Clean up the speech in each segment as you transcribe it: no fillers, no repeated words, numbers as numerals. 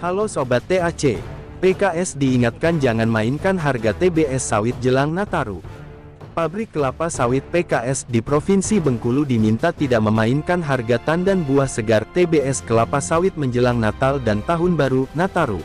Halo Sobat TAC, PKS diingatkan jangan mainkan harga TBS sawit jelang Nataru. Pabrik kelapa sawit PKS di Provinsi Bengkulu diminta tidak memainkan harga tandan buah segar TBS kelapa sawit menjelang Natal dan Tahun Baru, Nataru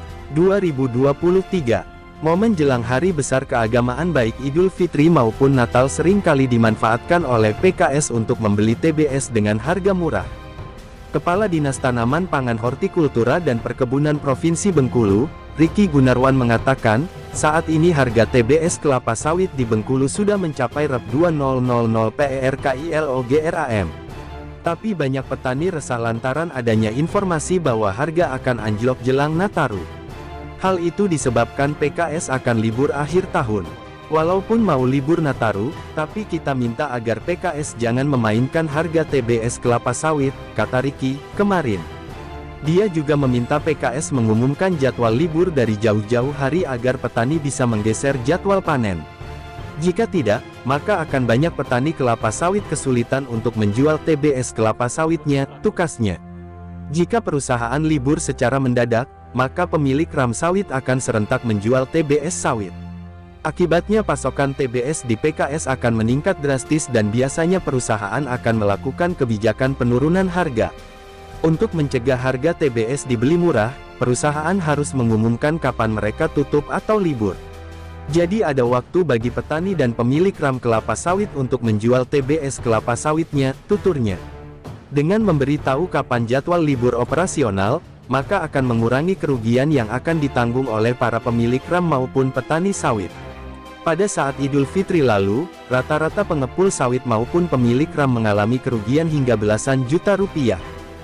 2023. Momen jelang hari besar keagamaan baik Idul Fitri maupun Natal seringkali dimanfaatkan oleh PKS untuk membeli TBS dengan harga murah. Kepala Dinas Tanaman Pangan Hortikultura dan Perkebunan Provinsi Bengkulu, Riki Gunarwan mengatakan, saat ini harga TBS kelapa sawit di Bengkulu sudah mencapai Rp20.000 per kilogram. Tapi banyak petani resah lantaran adanya informasi bahwa harga akan anjlok jelang Nataru. Hal itu disebabkan PKS akan libur akhir tahun. Walaupun mau libur Nataru, tapi kita minta agar PKS jangan memainkan harga TBS kelapa sawit, kata Riki, kemarin. Dia juga meminta PKS mengumumkan jadwal libur dari jauh-jauh hari agar petani bisa menggeser jadwal panen. Jika tidak, maka akan banyak petani kelapa sawit kesulitan untuk menjual TBS kelapa sawitnya, tukasnya. Jika perusahaan libur secara mendadak, maka pemilik ram sawit akan serentak menjual TBS sawit. Akibatnya pasokan TBS di PKS akan meningkat drastis dan biasanya perusahaan akan melakukan kebijakan penurunan harga. Untuk mencegah harga TBS dibeli murah, perusahaan harus mengumumkan kapan mereka tutup atau libur. Jadi ada waktu bagi petani dan pemilik ram kelapa sawit untuk menjual TBS kelapa sawitnya, tuturnya. Dengan memberitahu kapan jadwal libur operasional, maka akan mengurangi kerugian yang akan ditanggung oleh para pemilik ram maupun petani sawit. Pada saat Idul Fitri lalu, rata-rata pengepul sawit maupun pemilik ram mengalami kerugian hingga belasan juta rupiah.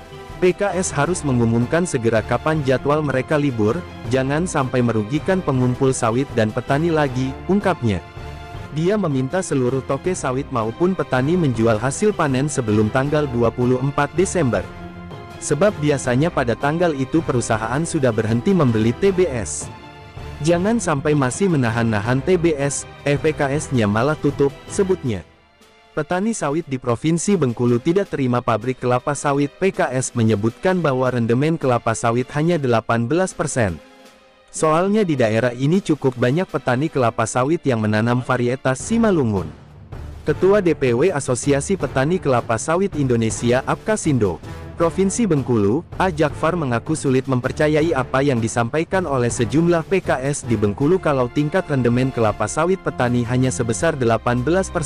PKS harus mengumumkan segera kapan jadwal mereka libur, jangan sampai merugikan pengumpul sawit dan petani lagi, ungkapnya. Dia meminta seluruh toke sawit maupun petani menjual hasil panen sebelum tanggal 24 Desember. Sebab biasanya pada tanggal itu perusahaan sudah berhenti membeli TBS. Jangan sampai masih menahan-nahan TBS, PKS-nya malah tutup, sebutnya. Petani sawit di Provinsi Bengkulu tidak terima pabrik kelapa sawit PKS menyebutkan bahwa rendemen kelapa sawit hanya 18%. Soalnya di daerah ini cukup banyak petani kelapa sawit yang menanam varietas Simalungun. Ketua DPW Asosiasi Petani Kelapa Sawit Indonesia (APKASindo), Provinsi Bengkulu, A. Jakfar mengaku sulit mempercayai apa yang disampaikan oleh sejumlah PKS di Bengkulu kalau tingkat rendemen kelapa sawit petani hanya sebesar 18%.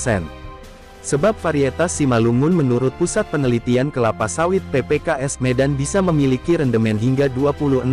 Sebab varietas Simalungun menurut Pusat Penelitian Kelapa Sawit PPKS Medan bisa memiliki rendemen hingga 26,5%.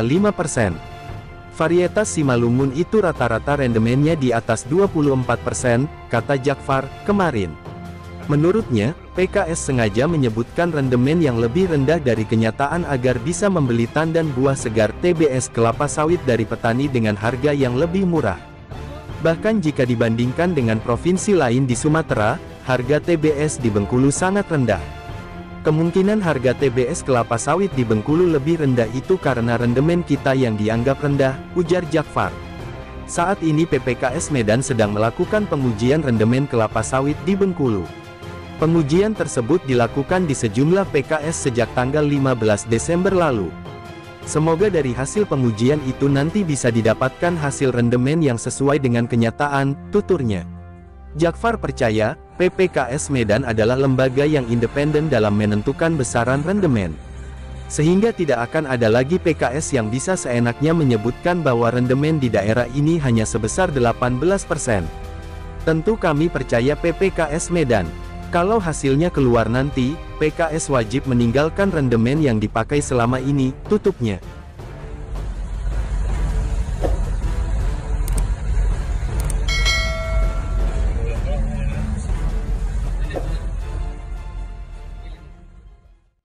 Varietas Simalungun itu rata-rata rendemennya di atas 24%, kata Jakfar, kemarin. Menurutnya, PKS sengaja menyebutkan rendemen yang lebih rendah dari kenyataan agar bisa membeli tandan buah segar TBS kelapa sawit dari petani dengan harga yang lebih murah. Bahkan jika dibandingkan dengan provinsi lain di Sumatera, harga TBS di Bengkulu sangat rendah. Kemungkinan harga TBS kelapa sawit di Bengkulu lebih rendah itu karena rendemen kita yang dianggap rendah, ujar Jakfar. Saat ini PPKS Medan sedang melakukan pengujian rendemen kelapa sawit di Bengkulu. Pengujian tersebut dilakukan di sejumlah PKS sejak tanggal 15 Desember lalu. Semoga dari hasil pengujian itu nanti bisa didapatkan hasil rendemen yang sesuai dengan kenyataan, tuturnya. Jakfar percaya, PPKS Medan adalah lembaga yang independen dalam menentukan besaran rendemen. Sehingga tidak akan ada lagi PKS yang bisa seenaknya menyebutkan bahwa rendemen di daerah ini hanya sebesar 18%. Tentu kami percaya PPKS Medan. Kalau hasilnya keluar nanti, PKS wajib meninggalkan rendemen yang dipakai selama ini, tutupnya.